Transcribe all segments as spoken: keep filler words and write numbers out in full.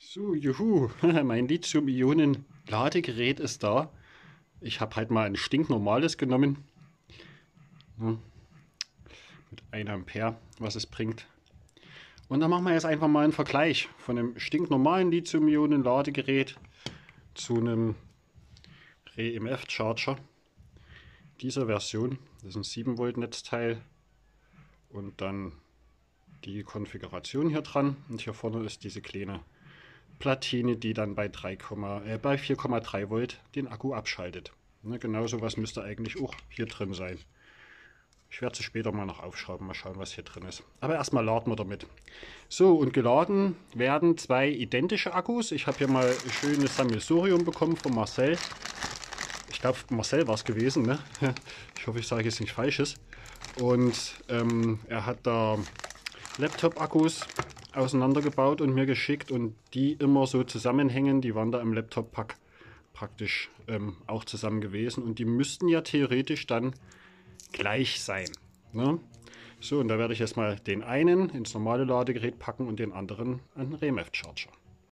So, juhu, mein Lithium-Ionen-Ladegerät ist da. Ich habe halt mal ein stinknormales genommen. Ja, mit einem Ampere, was es bringt. Und dann machen wir jetzt einfach mal einen Vergleich von einem stinknormalen Lithium-Ionen-Ladegerät zu einem R E M F-Charger dieser Version. Das ist ein sieben Volt Netzteil und dann die Konfiguration hier dran. Und hier vorne ist diese kleine Platine, die dann bei, drei, äh, bei vier Komma drei Volt den Akku abschaltet. Ne, genau sowas müsste eigentlich auch hier drin sein. Ich werde sie später mal noch aufschrauben, mal schauen, was hier drin ist. Aber erstmal laden wir damit. So, und geladen werden zwei identische Akkus. Ich habe hier mal ein schönes Sammelsurium bekommen von Marcel. Ich glaube, Marcel war es gewesen. Ne? Ich hoffe, ich sage jetzt nichts Falsches. Und ähm, er hat da Laptop-Akkus auseinandergebaut und mir geschickt und die immer so zusammenhängen. Die waren da im Laptop-Pack praktisch ähm, auch zusammen gewesen und die müssten ja theoretisch dann gleich sein. Ne? So, und da werde ich jetzt mal den einen ins normale Ladegerät packen und den anderen an den R E M F-Charger.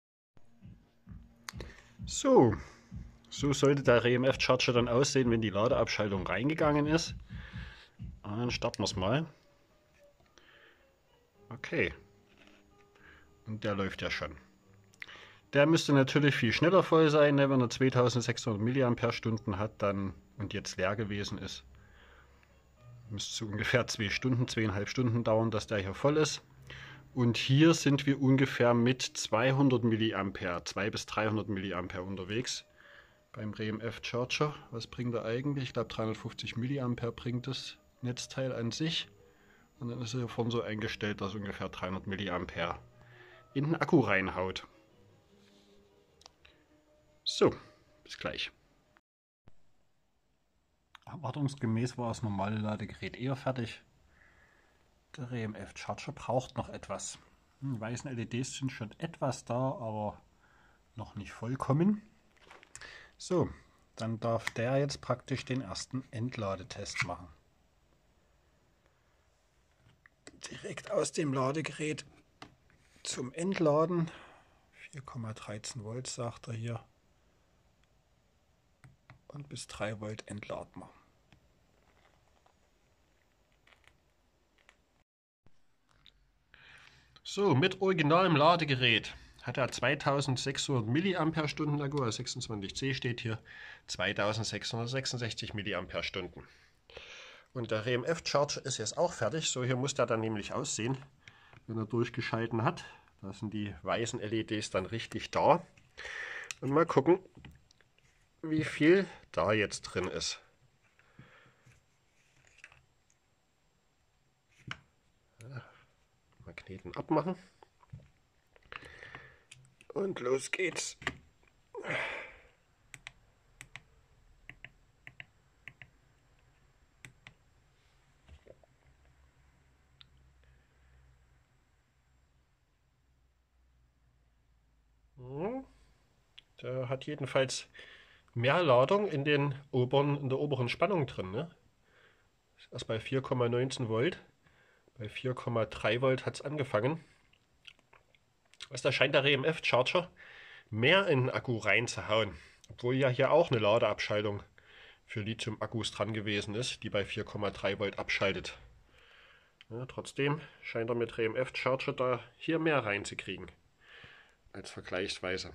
So, so sollte der R E M F-Charger dann aussehen, wenn die Ladeabschaltung reingegangen ist. Und dann starten wir es mal. Okay. Und der läuft ja schon. Der müsste natürlich viel schneller voll sein, ne, wenn er zweitausendsechshundert Milliampere-Stunden hat dann und jetzt leer gewesen ist. Müsste so ungefähr zwei Stunden, zweieinhalb Stunden dauern, dass der hier voll ist. Und hier sind wir ungefähr mit zweihundert Milliampere, zweihundert bis dreihundert Milliampere unterwegs beim R E M F-Charger. Was bringt er eigentlich? Ich glaube dreihundertfünfzig Milliampere bringt das Netzteil an sich. Und dann ist er hier vorne so eingestellt, dass ungefähr dreihundert Milliampere in den Akku reinhaut. So, bis gleich. Erwartungsgemäß war das normale Ladegerät eher fertig. Der R E M F-Charger braucht noch etwas. Die weißen L E Ds sind schon etwas da, aber noch nicht vollkommen. So, dann darf der jetzt praktisch den ersten Entladetest machen. Direkt aus dem Ladegerät zum Entladen. vier Komma dreizehn Volt sagt er hier. Und bis drei Volt entladen wir. So, mit originalem Ladegerät hat er zweitausendsechshundert Milliampere-Stunden Akku, also sechsundzwanzig C steht hier, zweitausendsechshundertsechsundsechzig Milliampere-Stunden. Und der R E M F-Charger ist jetzt auch fertig. So, hier muss der dann nämlich aussehen, wenn er durchgeschalten hat. Da sind die weißen L E Ds dann richtig da. Und mal gucken, wie viel da jetzt drin ist. Magneten abmachen. Und los geht's. Der hat jedenfalls mehr Ladung in, den oberen, in der oberen Spannung drin. Ne? Ist erst bei vier Komma neunzehn Volt. Bei vier Komma drei Volt hat es angefangen. Also da scheint der R E M F-Charger mehr in den Akku reinzuhauen. Obwohl ja hier auch eine Ladeabschaltung für Lithium-Akkus dran gewesen ist, die bei vier Komma drei Volt abschaltet. Ja, trotzdem scheint er mit R E M F-Charger da hier mehr reinzukriegen als vergleichsweise.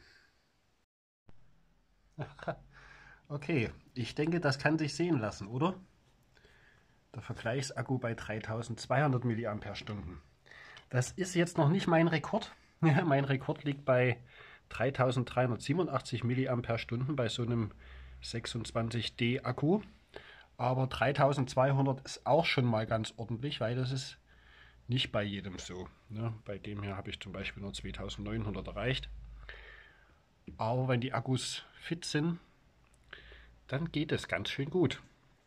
Okay, ich denke, das kann sich sehen lassen, oder? Der Vergleichsakku bei dreitausendzweihundert Milliampere-Stunden. Das ist jetzt noch nicht mein Rekord. Mein Rekord liegt bei dreitausenddreihundertsiebenundachtzig Milliampere-Stunden bei so einem sechsundzwanzig D Akku. Aber dreitausendzweihundert ist auch schon mal ganz ordentlich, weil das ist nicht bei jedem so. Ne? Bei dem hier habe ich zum Beispiel nur zweitausendneunhundert erreicht. Aber wenn die Akkus fit sind, dann geht es ganz schön gut.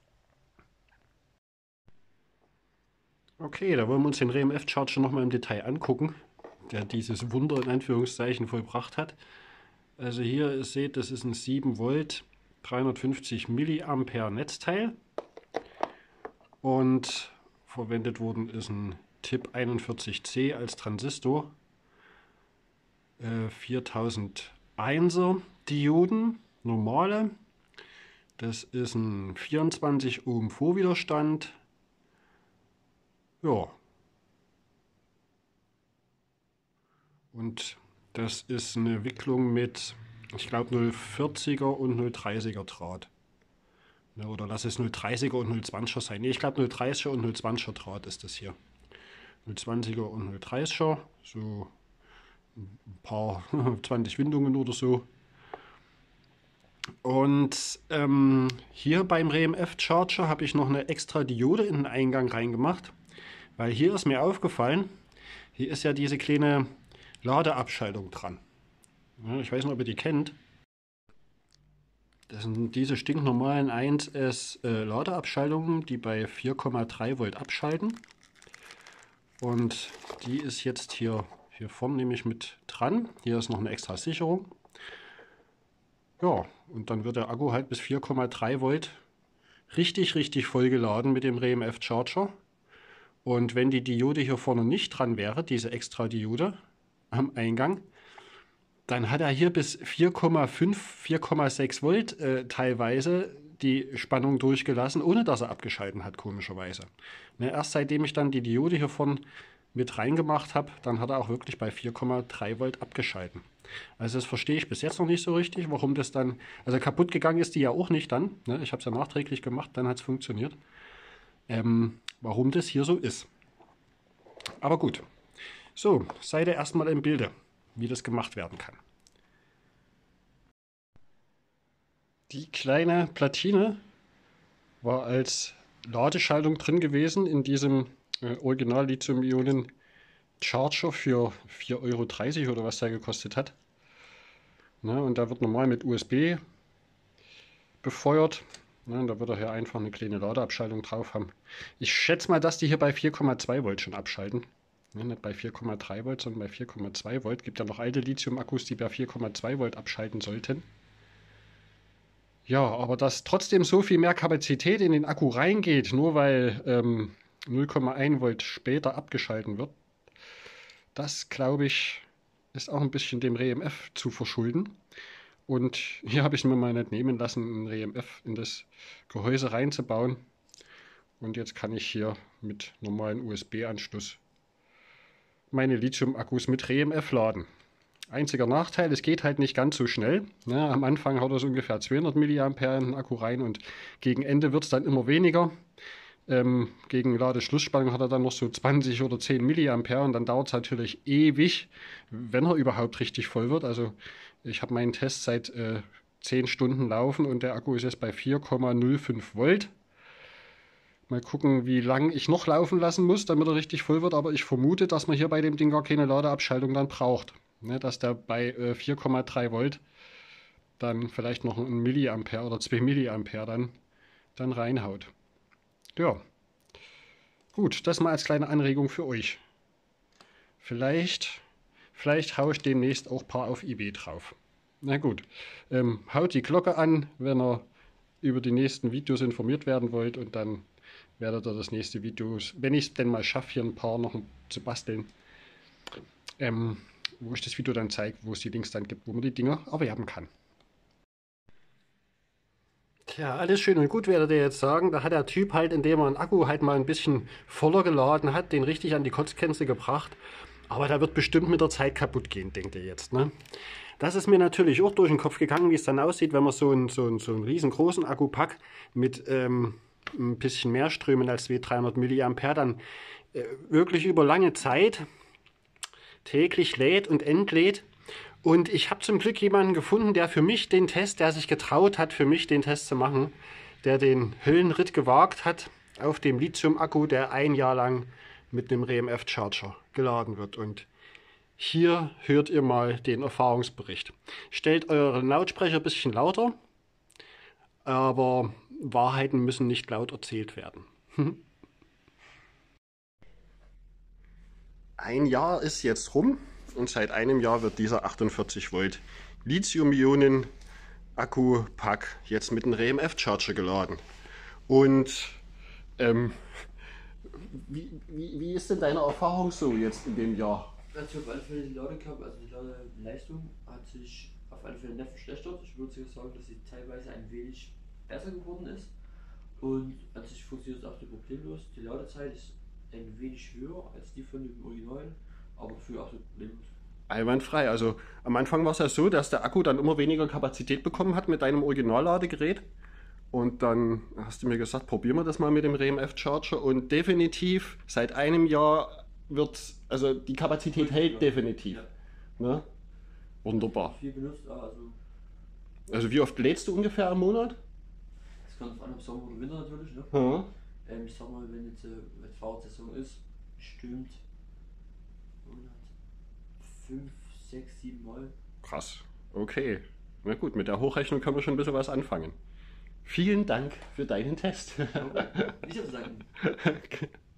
Okay, da wollen wir uns den R E M F-Charger nochmal im Detail angucken, der dieses Wunder in Anführungszeichen vollbracht hat. Also hier, ihr seht, das ist ein sieben Volt, dreihundertfünfzig Milliampere Netzteil. Und verwendet worden ist ein T I P einundvierzig C als Transistor. äh, viertausendeiner Dioden, normale. Das ist ein vierundzwanzig Ohm Vorwiderstand. Ja. Und das ist eine Wicklung mit, ich glaube, null vierziger und null dreißiger Draht. Ja, oder lass es null dreißiger und null zwanziger sein. Nee, ich glaube null dreißiger und null zwanziger Draht ist das hier. null zwanziger und null dreißiger. So ein paar zwanzig Windungen oder so. Und ähm, hier beim R E M F Charger habe ich noch eine extra Diode in den Eingang reingemacht. Weil hier ist mir aufgefallen, hier ist ja diese kleine Ladeabschaltung dran. Ja, ich weiß nicht, ob ihr die kennt. Das sind diese stinknormalen eins S äh, Ladeabschaltungen, die bei vier Komma drei Volt abschalten. Und die ist jetzt hier, hier vorne nämlich mit dran. Hier ist noch eine extra Sicherung. Ja, und dann wird der Akku halt bis vier Komma drei Volt richtig, richtig voll geladen mit dem R E M F Charger. Und wenn die Diode hier vorne nicht dran wäre, diese extra Diode am Eingang, dann hat er hier bis vier Komma fünf, vier Komma sechs Volt äh, teilweise die Spannung durchgelassen, ohne dass er abgeschalten hat, komischerweise. Ne, erst seitdem ich dann die Diode hier vorne mit reingemacht habe, dann hat er auch wirklich bei vier Komma drei Volt abgeschalten. Also das verstehe ich bis jetzt noch nicht so richtig, warum das dann, also kaputt gegangen ist die ja auch nicht dann, ne? Ich habe es ja nachträglich gemacht, dann hat es funktioniert. Ähm, warum das hier so ist. Aber gut. So, seid ihr erstmal im Bilde, wie das gemacht werden kann. Die kleine Platine war als Ladeschaltung drin gewesen in diesem äh, Original Lithium-Ionen Charger für vier Euro dreißig oder was der gekostet hat. Na, und da wird normal mit U S B befeuert. Na, und da wird er hier einfach eine kleine Ladeabschaltung drauf haben. Ich schätze mal, dass die hier bei vier Komma zwei Volt schon abschalten. Ja, nicht bei vier Komma drei Volt, sondern bei vier Komma zwei Volt. Gibt ja noch alte Lithium-Akkus, die bei vier Komma zwei Volt abschalten sollten. Ja, aber dass trotzdem so viel mehr Kapazität in den Akku reingeht, nur weil ähm, null Komma eins Volt später abgeschalten wird, das glaube ich, ist auch ein bisschen dem R E M F zu verschulden. Und hier habe ich es mir mal nicht nehmen lassen, ein R E M F in das Gehäuse reinzubauen. Und jetzt kann ich hier mit normalen U S B-Anschluss meine Lithium-Akkus mit R E M F laden. Einziger Nachteil, es geht halt nicht ganz so schnell. Ja, am Anfang haut er so ungefähr zweihundert Milliampere in den Akku rein und gegen Ende wird es dann immer weniger. Ähm, gegen Ladeschlussspannung hat er dann noch so zwanzig oder zehn Milliampere und dann dauert es natürlich ewig, wenn er überhaupt richtig voll wird. Also ich habe meinen Test seit äh, zehn Stunden laufen und der Akku ist jetzt bei vier Komma null fünf Volt. Mal gucken, wie lange ich noch laufen lassen muss, damit er richtig voll wird. Aber ich vermute, dass man hier bei dem Ding gar keine Ladeabschaltung dann braucht. Ne, dass der bei äh, vier Komma drei Volt dann vielleicht noch ein Milliampere oder zwei Milliampere dann, dann reinhaut. Ja, gut, das mal als kleine Anregung für euch. Vielleicht, vielleicht haue ich demnächst auch ein paar auf eBay drauf. Na gut, ähm, haut die Glocke an, wenn ihr über die nächsten Videos informiert werden wollt und dann werdet ihr das nächste Video, wenn ich es denn mal schaffe, hier ein paar noch zu basteln, ähm, wo ich das Video dann zeige, wo es die Links dann gibt, wo man die Dinger erwerben kann. Tja, alles schön und gut, werdet ihr jetzt sagen. Da hat der Typ halt, indem er einen Akku halt mal ein bisschen voller geladen hat, den richtig an die Kotzgrenze gebracht. Aber der wird bestimmt mit der Zeit kaputt gehen, denkt ihr jetzt, ne? Das ist mir natürlich auch durch den Kopf gegangen, wie es dann aussieht, wenn man so einen, so einen, so einen riesengroßen Akkupack mit ähm, ein bisschen mehr Strömen als dreihundert Milliampere dann äh, wirklich über lange Zeit täglich lädt und entlädt. Und ich habe zum Glück jemanden gefunden, der für mich den Test, der sich getraut hat, für mich den Test zu machen, der den Höllenritt gewagt hat auf dem Lithium-Akku, der ein Jahr lang mit einem R E M F Charger geladen wird. Und hier hört ihr mal den Erfahrungsbericht. Stellt euren Lautsprecher ein bisschen lauter, aber Wahrheiten müssen nicht laut erzählt werden. Ein Jahr ist jetzt rum und seit einem Jahr wird dieser achtundvierzig Volt Lithium-Ionen Akkupack jetzt mit einem R E M F Charger geladen. Und ähm, wie, wie, wie ist denn deine Erfahrung so jetzt in dem Jahr? Also auf alle Fälle die Ladekabel, also die Ladeleistung hat sich auf alle Fälle nicht verschlechtert. Ich würde sogar sagen, dass sie teilweise ein wenig besser geworden ist. Und an sich funktioniert es auch problemlos. Die Ladezeit ist ein wenig höher als die von dem Original, aber dafür auch so problemlos. Einwandfrei. Also am Anfang war es ja so, dass der Akku dann immer weniger Kapazität bekommen hat mit deinem Originalladegerät. Und dann hast du mir gesagt, probieren wir das mal mit dem R E M F Charger. Und definitiv, seit einem Jahr wird, also die Kapazität hält definitiv. Ja. Ne? Wunderbar. Viel benutzt, also. Also wie oft lädst du ungefähr im Monat? Das kommt auf an, ob Sommer oder Winter natürlich. Ne? Ja. Ähm, ich sag mal, wenn jetzt, äh, wenn Fahrradsaison ist, bestimmt fünf, sechs, sieben Mal. Krass. Okay. Na gut, mit der Hochrechnung können wir schon ein bisschen was anfangen. Vielen Dank für deinen Test. Okay. Nicht zu sagen.